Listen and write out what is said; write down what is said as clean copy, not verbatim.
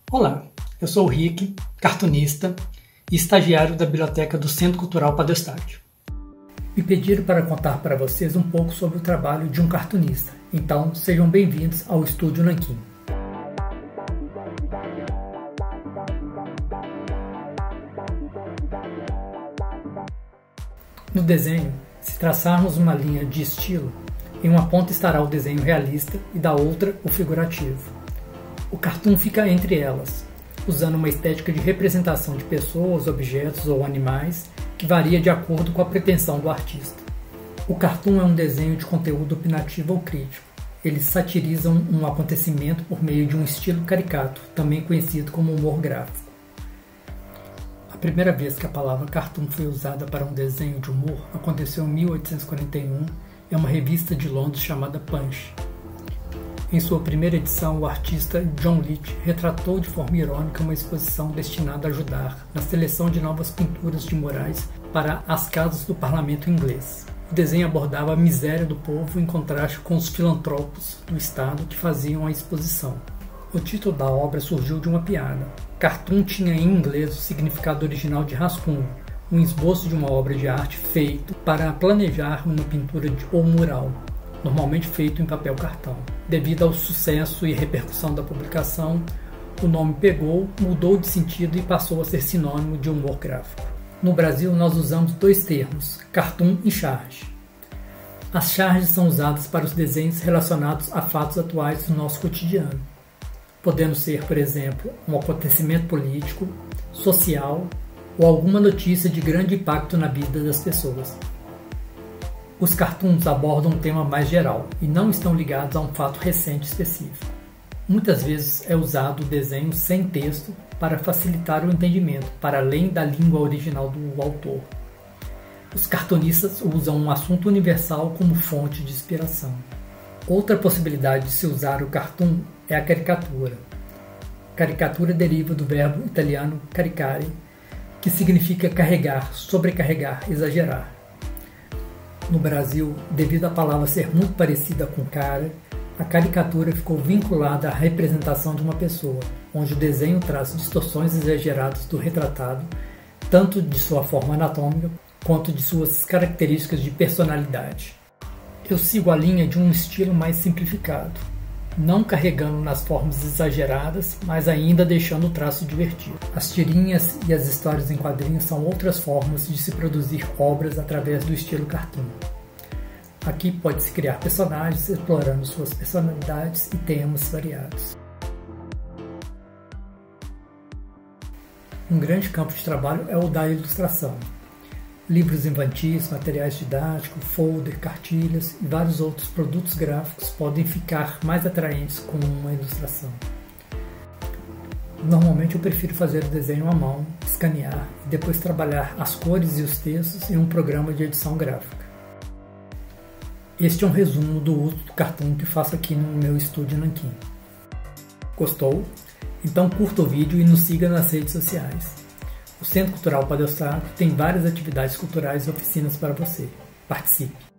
Olá, eu sou o Rick, cartunista e estagiário da Biblioteca do Centro Cultural Padre Eustáquio. Me pediram para contar para vocês um pouco sobre o trabalho de um cartunista, então sejam bem-vindos ao Estúdio Nanquim. No desenho, se traçarmos uma linha de estilo, em uma ponta estará o desenho realista e da outra o figurativo. O cartoon fica entre elas, usando uma estética de representação de pessoas, objetos ou animais que varia de acordo com a pretensão do artista. O cartoon é um desenho de conteúdo opinativo ou crítico. Eles satirizam um acontecimento por meio de um estilo caricato, também conhecido como humor gráfico. A primeira vez que a palavra cartoon foi usada para um desenho de humor aconteceu em 1841 em uma revista de Londres chamada Punch. Em sua primeira edição, o artista John Leech retratou de forma irônica uma exposição destinada a ajudar na seleção de novas pinturas de murais para as casas do parlamento inglês. O desenho abordava a miséria do povo em contraste com os filantropos do Estado que faziam a exposição. O título da obra surgiu de uma piada. Cartoon tinha em inglês o significado original de rascunho, um esboço de uma obra de arte feito para planejar uma pintura ou mural, normalmente feito em papel cartão. Devido ao sucesso e repercussão da publicação, o nome pegou, mudou de sentido e passou a ser sinônimo de humor gráfico. No Brasil, nós usamos dois termos, cartoon e charge. As charges são usadas para os desenhos relacionados a fatos atuais do nosso cotidiano, podendo ser, por exemplo, um acontecimento político, social ou alguma notícia de grande impacto na vida das pessoas. Os cartoons abordam um tema mais geral e não estão ligados a um fato recente específico. Muitas vezes é usado o desenho sem texto para facilitar o entendimento, para além da língua original do autor. Os cartunistas usam um assunto universal como fonte de inspiração. Outra possibilidade de se usar o cartoon é a caricatura. Caricatura deriva do verbo italiano caricare, que significa carregar, sobrecarregar, exagerar. No Brasil, devido à palavra ser muito parecida com cara, a caricatura ficou vinculada à representação de uma pessoa, onde o desenho traz distorções exageradas do retratado, tanto de sua forma anatômica quanto de suas características de personalidade. Eu sigo a linha de um estilo mais simplificado, não carregando nas formas exageradas, mas ainda deixando o traço divertido. As tirinhas e as histórias em quadrinhos são outras formas de se produzir obras através do estilo cartoon. Aqui pode-se criar personagens explorando suas personalidades e temas variados. Um grande campo de trabalho é o da ilustração. Livros infantis, materiais didáticos, folder, cartilhas e vários outros produtos gráficos podem ficar mais atraentes com uma ilustração. Normalmente eu prefiro fazer o desenho à mão, escanear e depois trabalhar as cores e os textos em um programa de edição gráfica. Este é um resumo do uso do cartoon que faço aqui no meu estúdio Nanquim. Gostou? Então curta o vídeo e nos siga nas redes sociais. O Centro Cultural Padre Eustáquio tem várias atividades culturais e oficinas para você. Participe!